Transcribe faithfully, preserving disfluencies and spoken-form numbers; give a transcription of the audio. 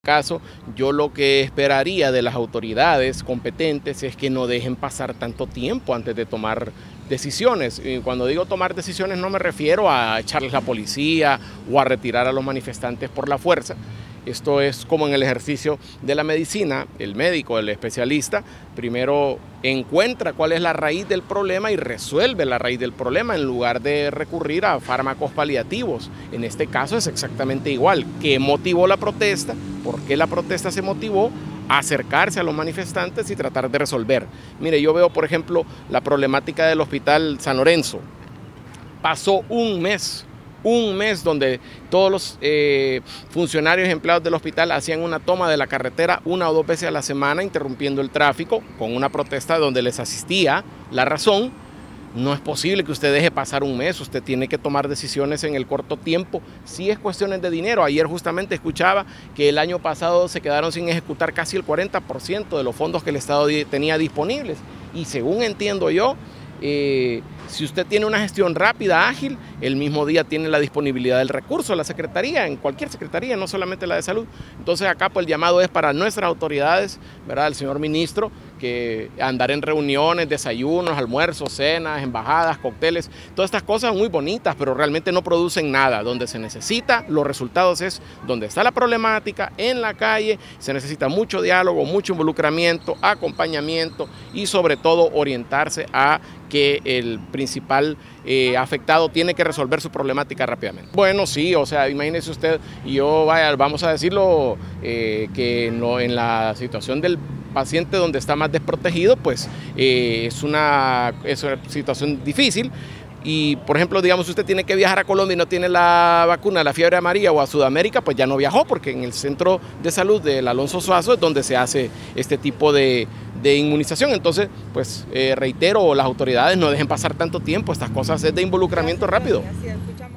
caso, yo lo que esperaría de las autoridades competentes es que no dejen pasar tanto tiempo antes de tomar decisiones. Y cuando digo tomar decisiones no me refiero a echarles la policía o a retirar a los manifestantes por la fuerza. Esto es como en el ejercicio de la medicina, el médico, el especialista, primero encuentra cuál es la raíz del problema y resuelve la raíz del problema en lugar de recurrir a fármacos paliativos. En este caso es exactamente igual. ¿Qué motivó la protesta? ¿Por qué la protesta se motivó? Acercarse a los manifestantes y tratar de resolver. Mire, yo veo, por ejemplo, la problemática del Hospital San Lorenzo. Pasó un mes. Un mes donde todos los eh, funcionarios y empleados del hospital hacían una toma de la carretera una o dos veces a la semana, interrumpiendo el tráfico, con una protesta donde les asistía la razón. No es posible que usted deje pasar un mes, usted tiene que tomar decisiones en el corto tiempo. Sí es cuestiones de dinero. Ayer justamente escuchaba que el año pasado se quedaron sin ejecutar casi el cuarenta por ciento de los fondos que el Estado tenía disponibles. Y según entiendo yo, Eh, si usted tiene una gestión rápida, ágil, el mismo día tiene la disponibilidad del recurso, la secretaría, en cualquier secretaría, no solamente la de salud. Entonces acá pues el llamado es para nuestras autoridades, ¿verdad? El señor ministro, que andar en reuniones, desayunos, almuerzos, cenas, embajadas, cócteles, todas estas cosas muy bonitas, pero realmente no producen nada. Donde se necesita los resultados es donde está la problemática, en la calle, se necesita mucho diálogo, mucho involucramiento, acompañamiento y sobre todo orientarse a que el principal eh, afectado tiene que resolver su problemática rápidamente. Bueno, sí, o sea, imagínese usted, y yo, vaya, vamos a decirlo, eh, que no, en la situación del paciente donde está más desprotegido, pues eh, es, una, es una situación difícil. Y, por ejemplo, digamos, si usted tiene que viajar a Colombia y no tiene la vacuna de la fiebre amarilla o a Sudamérica, pues ya no viajó, porque en el centro de salud del Alonso Suazo es donde se hace este tipo de, de inmunización. Entonces, pues eh, reitero, las autoridades no dejen pasar tanto tiempo, estas cosas es de involucramiento rápido.